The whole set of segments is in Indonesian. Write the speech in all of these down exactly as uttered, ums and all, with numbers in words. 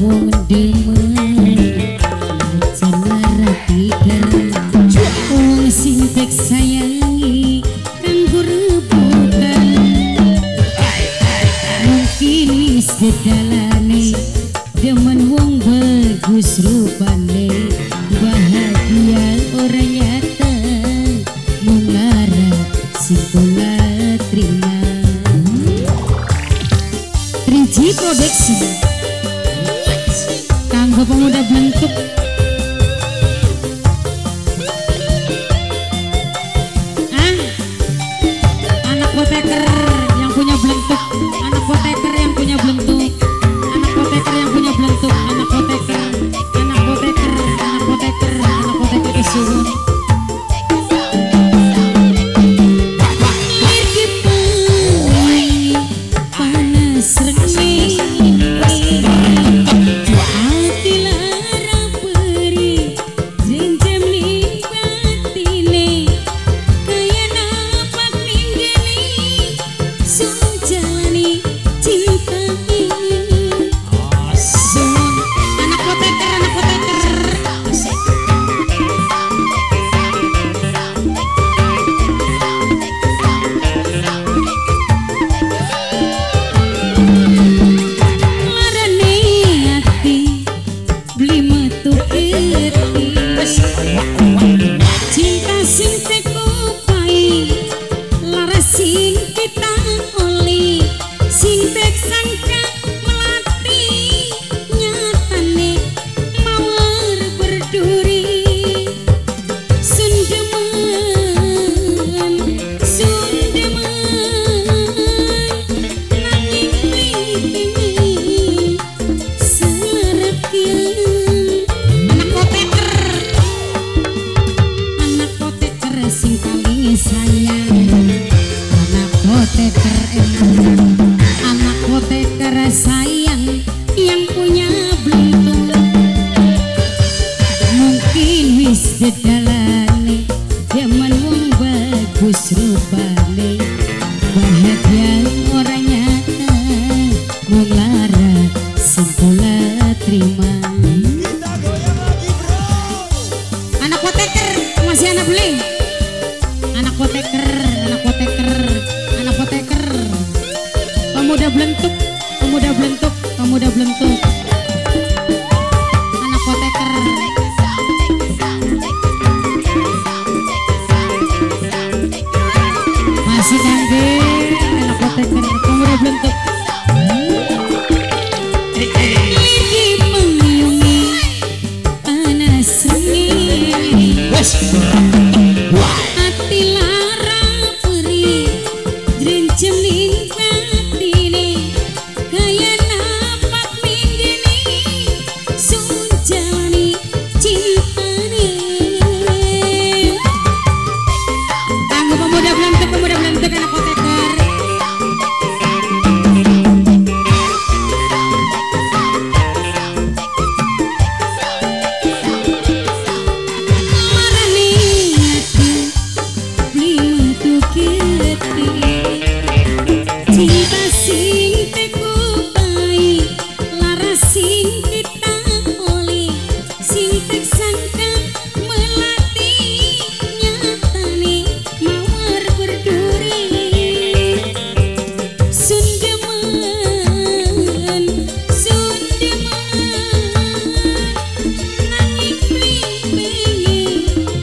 wong demen cenara tiker wong sing pek sayangi kanggo rebutan mungkin wis dedalane demen wong bagus rupane bahagia ora nyata mengarap sing kula terima. Triji Produksi kanggo pemuda bentuk ah anak poteker yang punya bentuk anak poteker yang punya bentuk anak poteker yang punya bentuk anak poteker anak poteker anak poteker anak poteker isuun anak poteker sayang yang punya bentuk mungkin wis dedalane demen wong bagus rupane bahagia ora nyata mung lara sing kula terima. Anak poteker masih anak beling anak poteker anak poteker anak poteker pemuda belentuk pemuda belentuk pemuda belentuk anak poteker masih kangge anak poteker pemuda belentuk lagi mengiungi panas sengit hati lara perih drencem ning batine kaya napak minggini sun jalani cintane kanggo pemuda belentuk pemuda belentuk anak poteker cinta sing teku pai laras sing kita oleh sing tek sangka melati nyatane mawar berduri sun demen sun demen nanging pengen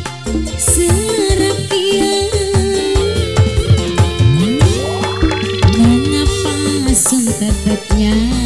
serapian mengapa sun tetapnya